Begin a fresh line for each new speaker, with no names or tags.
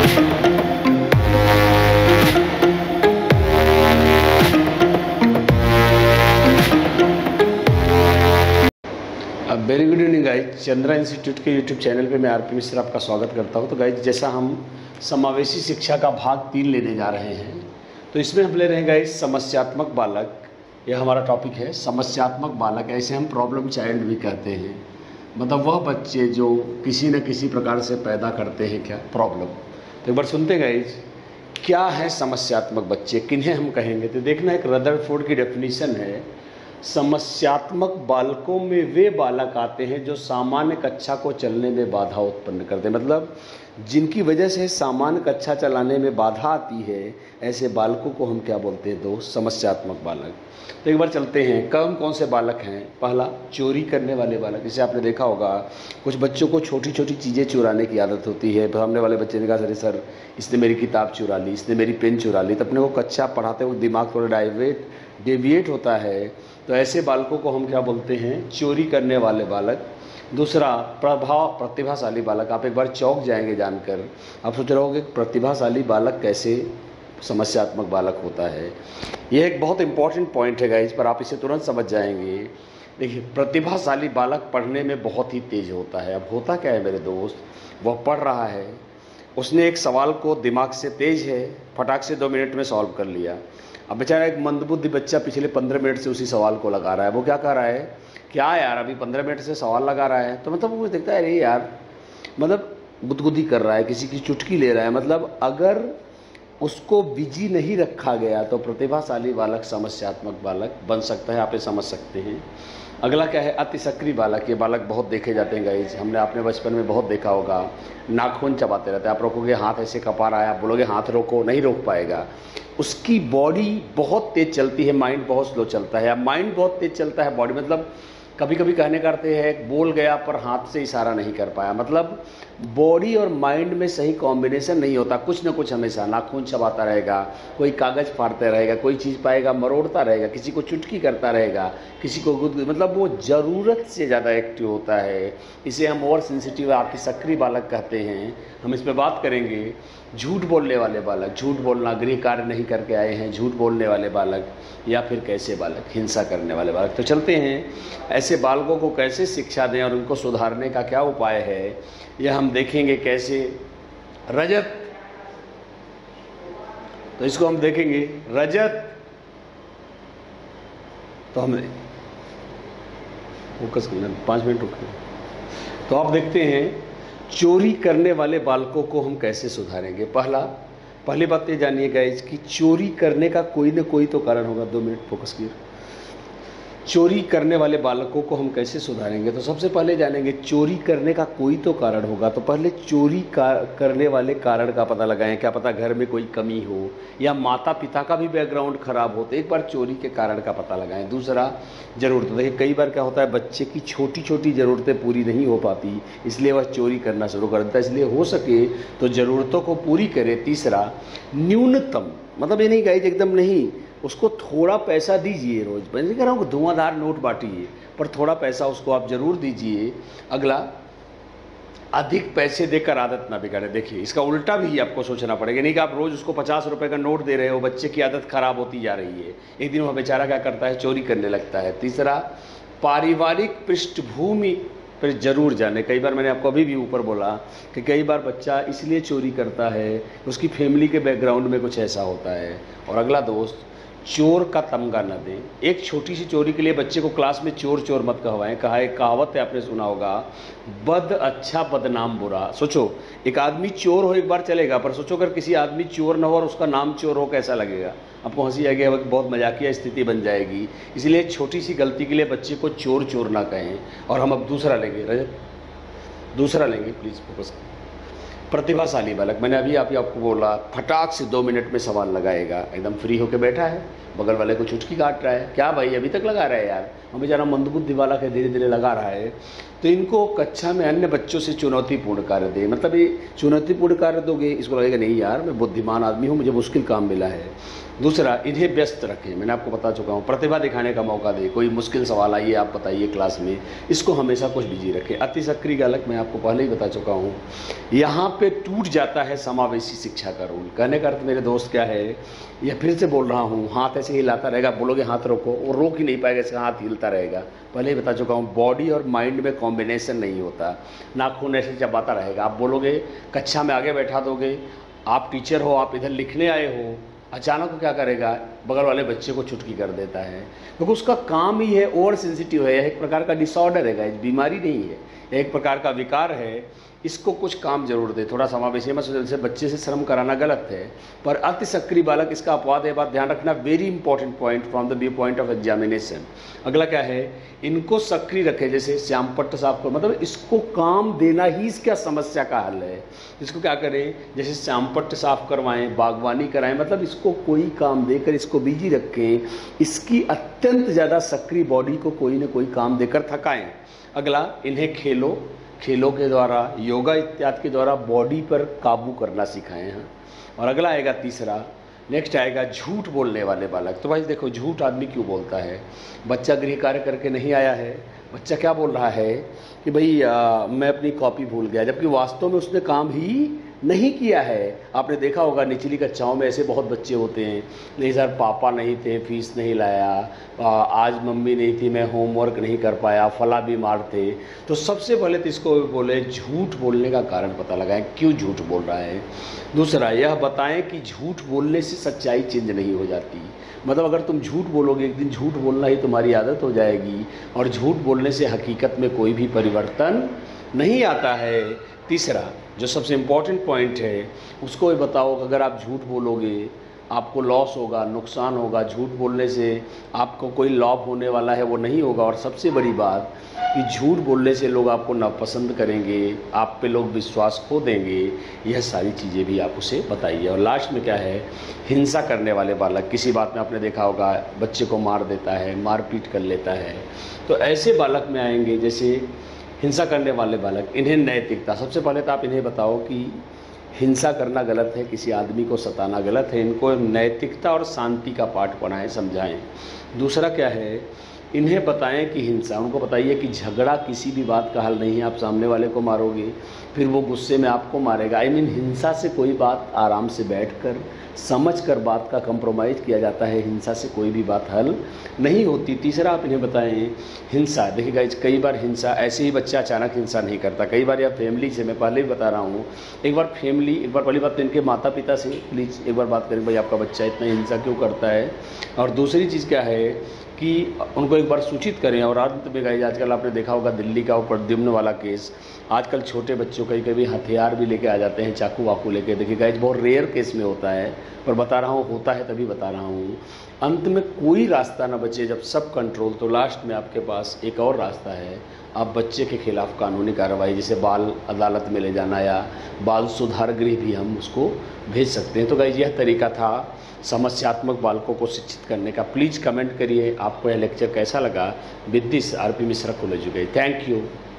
Very good evening guys, Chandra institute के YouTube channel पे मैं आरपी मिश्र आपका स्वागत करता हूं। तो गाइज, जैसा हम समावेशी शिक्षा का भाग 3 लेने जा रहे हैं, तो इसमें हम ले रहे हैं गाइज समस्यात्मक बालक। यह हमारा टॉपिक है, समस्यात्मक बालक। ऐसे हम प्रॉब्लम चाइल्ड भी कहते हैं, मतलब वह बच्चे जो किसी न किसी प्रकार से पैदा करते हैं क्या प्रॉब्लम। तो एक बार सुनते हैं गाइज, क्या है समस्यात्मक बच्चे, किन्हें हम कहेंगे। तो देखना, एक रदरफोर्ड की डेफिनेशन है, समस्यात्मक बालकों में वे बालक आते हैं जो सामान्य कक्षा को चलने में बाधा उत्पन्न करते हैं। मतलब जिनकी वजह से सामान्य कक्षा चलाने में बाधा आती है, ऐसे बालकों को हम क्या बोलते हैं दोस्त, समस्यात्मक बालक। तो एक बार चलते हैं, कौन से बालक हैं। पहला, चोरी करने वाले बालक। जैसे आपने देखा होगा, कुछ बच्चों को छोटी छोटी चीज़ें चुराने की आदत होती है। सामने वाले बच्चे ने कहा, अरे सर इसने मेरी किताब चुरा ली, इसने मेरी पेन चुरा ली। तो अपने को कक्षा पढ़ाते हुए दिमाग थोड़ा डेविएट होता है। तो ऐसे बालकों को हम क्या बोलते हैं, चोरी करने वाले बालक। दूसरा, प्रतिभाशाली बालक। आप एक बार चौंक जाएंगे जानकर, आप सोच रहे होंगे प्रतिभाशाली बालक कैसे समस्यात्मक बालक होता है। यह एक बहुत इंपॉर्टेंट पॉइंट है गाइस, पर आप इसे तुरंत समझ जाएंगे। देखिए, प्रतिभाशाली बालक पढ़ने में बहुत ही तेज होता है। अब होता क्या है मेरे दोस्त, वह पढ़ रहा है, उसने एक सवाल को दिमाग से तेज है, फटाक से 2 मिनट में सॉल्व कर लिया। अब बेचारा एक मंदबुद्धि बच्चा पिछले 15 मिनट से उसी सवाल को लगा रहा है। वो क्या कर रहा है, क्या यार अभी 15 मिनट से सवाल लगा रहा है। तो मतलब वो देखता है, अरे यार, मतलब गुदगुदी कर रहा है, किसी की चुटकी ले रहा है। मतलब अगर उसको बिजी नहीं रखा गया तो प्रतिभाशाली बालक समस्यात्मक बालक बन सकता है। आप ये समझ सकते हैं। अगला क्या है, अति सक्रिय बालक। ये बालक बहुत देखे जाते हैं गाइज, हमने अपने बचपन में बहुत देखा होगा। नाखून चबाते रहते हैं, आप रोकोगे हाथ ऐसे कपा रहा है, आप बोलोगे हाथ रोको, नहीं रोक पाएगा। उसकी बॉडी बहुत तेज चलती है, माइंड बहुत स्लो चलता है। अब माइंड बहुत तेज चलता है, बॉडी मतलब कभी कभी कहने का अर्थ है बोल गया पर हाथ से इशारा नहीं कर पाया। मतलब बॉडी और माइंड में सही कॉम्बिनेशन नहीं होता। कुछ ना कुछ हमेशा नाखून चबाता रहेगा, कोई कागज़ फाड़ता रहेगा, कोई चीज़ पाएगा मरोड़ता रहेगा, किसी को चुटकी करता रहेगा, किसी को मतलब वो ज़रूरत से ज़्यादा एक्टिव होता है। इसे हम ओवर सेंसिटिव अति सक्रिय बालक कहते हैं। हम इस पर बात करेंगे। झूठ बोलने वाले बालक, झूठ बोलना, गृह कार्य नहीं करके आए हैं, झूठ बोलने वाले बालक, या फिर कैसे बालक, हिंसा करने वाले बालक। तो चलते हैं, ऐसे बालकों को कैसे शिक्षा दें और उनको सुधारने का क्या उपाय है, यह हम देखेंगे। कैसे रजत, तो इसको हम देखेंगे रजत। तो हम फोकस करना, 5 मिनट रुकना। तो आप देखते हैं, चोरी करने वाले बालकों को हम कैसे सुधारेंगे। पहली बात ये जानिए गाइज कि चोरी करने का कोई ना कोई तो कारण होगा। 2 मिनट फोकस किए। चोरी करने वाले बालकों को हम कैसे सुधारेंगे, तो सबसे पहले जानेंगे चोरी करने का कोई तो कारण होगा। तो पहले चोरी करने वाले कारण का पता लगाएं। क्या पता घर में कोई कमी हो या माता पिता का भी बैकग्राउंड खराब हो, तो एक बार चोरी के कारण का पता लगाएं। दूसरा, ज़रूरत। देखिए, कई बार क्या होता है, बच्चे की छोटी छोटी ज़रूरतें पूरी नहीं हो पाती, इसलिए वह चोरी करना शुरू कर देता है। इसलिए हो सके तो ज़रूरतों को पूरी करे। तीसरा, न्यूनतम, मतलब ये नहीं गाइज एकदम नहीं, उसको थोड़ा पैसा दीजिए रोज़। मैं नहीं कह रहा हूँ कि धुआंधार नोट बांटिए, पर थोड़ा पैसा उसको आप ज़रूर दीजिए। अगला, अधिक पैसे देकर आदत ना बिगाड़े। देखिए, इसका उल्टा भी आपको सोचना पड़ेगा। नहीं कि आप रोज़ उसको 50 रुपये का नोट दे रहे हो, बच्चे की आदत खराब होती जा रही है, एक दिन वह बेचारा क्या करता है, चोरी करने लगता है। तीसरा, पारिवारिक पृष्ठभूमि पर जरूर जाने। कई बार मैंने आपको अभी भी ऊपर बोला कि कई बार बच्चा इसलिए चोरी करता है, उसकी फैमिली के बैकग्राउंड में कुछ ऐसा होता है। और अगला दोस्त, चोर का तमगा न दें। एक छोटी सी चोरी के लिए बच्चे को क्लास में चोर चोर मत कहवाएं। एक कहावत है, आपने सुना होगा, बद अच्छा बदनाम बुरा। सोचो, एक आदमी चोर हो एक बार चलेगा, पर सोचो अगर किसी आदमी चोर न हो और उसका नाम चोर हो, कैसा लगेगा आपको? हंसी आएगी, बहुत मजाकिया स्थिति बन जाएगी। इसलिए छोटी सी गलती के लिए बच्चे को चोर चोर ना कहें। और हम अब दूसरा लेंगे, रजत दूसरा लेंगे, प्लीज़ फोकस करें। प्रतिभाशाली बालक, मैंने अभी आपको बोला, फटाक से 2 मिनट में सवाल लगाएगा, एकदम फ्री होकर बैठा है, बगल वाले को चुटकी काट रहा है, क्या भाई अभी तक लगा रहा है यार, हम बेचारा मंदबुद्धि वाला के धीरे धीरे लगा रहा है। तो इनको कक्षा में अन्य बच्चों से चुनौतीपूर्ण कार्य दे, मतलब ये चुनौतीपूर्ण कार्य दोगे, इसको लगेगा नहीं यार मैं बुद्धिमान आदमी हूँ, मुझे मुश्किल काम मिला है। दूसरा, इन्हें व्यस्त रखें, मैंने आपको बता चुका हूँ, प्रतिभा दिखाने का मौका दे, कोई मुश्किल सवाल आइए आप बताइए क्लास में, इसको हमेशा कुछ बिजी रखें। अति सक्रिय बालक मैं आपको पहले ही बता चुका हूँ, यहाँ पे टूट जाता है समावेशी शिक्षा का रूल। कहने का अर्थ मेरे दोस्त क्या है, यह फिर से बोल रहा हूँ, हाथ ऐसे हिलाता रहेगा, बोलोगे हाथ रोको, वो रोक ही नहीं पाएगा, इसका हाथ हिलता रहेगा। पहले ही बता चुका हूँ, बॉडी और माइंड में कॉम्बिनेशन नहीं होता, नाखून ऐसे चबाता रहेगा। आप बोलोगे, कक्षा में आगे बैठा दोगे, आप टीचर हो, आप इधर लिखने आए हो, अचानक क्या करेगा, बगल वाले बच्चे को चुटकी कर देता है, क्योंकि उसका काम ही है, ओवर सेंसिटिव है, एक प्रकार का डिसऑर्डर है, बीमारी नहीं है, एक प्रकार का विकार है। इसको कुछ काम जरूर दे, थोड़ा समावेशी मत सोचो, जैसे बच्चे से श्रम कराना गलत है, पर अति सक्रिय बालक इसका अपवाद है, बात ध्यान रखना, very important point from the view point of examination. अगला क्या है, इनको सक्रिय रखे, जैसे श्यामपट्ट साफ करो, मतलब इसको काम देना ही इसका समस्या का हल है। इसको क्या करें, जैसे श्यामपट्ट साफ करवाएं, बागवानी कराएं, मतलब इसको कोई काम देकर इसको बिजी रखें, इसकी अत्यंत ज़्यादा सक्रिय बॉडी को कोई ना कोई काम देकर थकाएं। अगला, इन्हें खेलों के द्वारा, योगा इत्यादि के द्वारा बॉडी पर काबू करना सिखाएं हैं। और अगला आएगा तीसरा, नेक्स्ट आएगा झूठ बोलने वाले बालक। तो भाई देखो, झूठ आदमी क्यों बोलता है, बच्चा गृह कार्य करके नहीं आया है, बच्चा क्या बोल रहा है कि भाई मैं अपनी कॉपी भूल गया, जबकि वास्तव में उसने काम ही नहीं किया है। आपने देखा होगा निचली कक्षाओं में ऐसे बहुत बच्चे होते हैं, नहीं सर पापा नहीं थे, फीस नहीं लाया, आज मम्मी नहीं थी, मैं होमवर्क नहीं कर पाया, फला बीमार थे। तो सबसे पहले तो इसको बोले, झूठ बोलने का कारण पता लगाएं, क्यों झूठ बोल रहा है। दूसरा, यह बताएं कि झूठ बोलने से सच्चाई चेंज नहीं हो जाती, मतलब अगर तुम झूठ बोलोगे, एक दिन झूठ बोलना ही तुम्हारी आदत हो जाएगी, और झूठ बोलने से हकीकत में कोई भी परिवर्तन नहीं आता है। तीसरा, जो सबसे इम्पॉर्टेंट पॉइंट है, उसको ये बताओ कि अगर आप झूठ बोलोगे आपको लॉस होगा, नुकसान होगा, झूठ बोलने से आपको कोई लाभ होने वाला है वो नहीं होगा। और सबसे बड़ी बात कि झूठ बोलने से लोग आपको नापसंद करेंगे, आप पे लोग विश्वास खो देंगे, यह सारी चीज़ें भी आप उसे बताइए। और लास्ट में क्या है, हिंसा करने वाले बालक, किसी बात में आपने देखा होगा बच्चे को मार देता है, मारपीट कर लेता है, तो ऐसे बालक में आएंगे जैसे हिंसा करने वाले बालक। इन्हें नैतिकता, सबसे पहले तो आप इन्हें बताओ कि हिंसा करना गलत है, किसी आदमी को सताना गलत है, इनको नैतिकता और शांति का पाठ पढ़ाएं, समझाएं। दूसरा क्या है, इन्हें बताएं कि हिंसा, उनको बताइए कि झगड़ा किसी भी बात का हल नहीं है, आप सामने वाले को मारोगे फिर वो गुस्से में आपको मारेगा। हिंसा से कोई बात आराम से बैठकर समझकर बात का कंप्रोमाइज़ किया जाता है, हिंसा से कोई भी बात हल नहीं होती। तीसरा, आप इन्हें बताएं हिंसा, देखिएगा कई बार हिंसा ऐसे ही बच्चा अचानक हिंसा नहीं करता, कई बार यह फैमिली से, मैं पहले भी बता रहा हूँ, एक बार पहली बात तो इनके माता पिता से प्लीज़ एक बार बात करें, भाई आपका बच्चा इतना हिंसा क्यों करता है। और दूसरी चीज़ क्या है कि उनको एक बार सूचित करें। और अंत में गाइस, आजकल आपने देखा होगा दिल्ली का वो प्रद्युम्न वाला केस, आजकल छोटे बच्चों कभी हथियार भी लेके आ जाते हैं, चाकू वाकू लेके। देखिए गाइस, बहुत रेयर केस में होता है, पर बता रहा हूँ, होता है तभी बता रहा हूँ। अंत में कोई रास्ता ना बचे जब सब कंट्रोल, तो लास्ट में आपके पास एक और रास्ता है, आप बच्चे के खिलाफ कानूनी कार्रवाई, जैसे बाल अदालत में ले जाना या बाल सुधार गृह भी हम उसको भेज सकते हैं। तो गाइस, यह तरीका था समस्यात्मक बालकों को शिक्षित करने का। प्लीज़ कमेंट करिए आपको यह लेक्चर कैसा लगा। With this RP Mishra college. Thank you.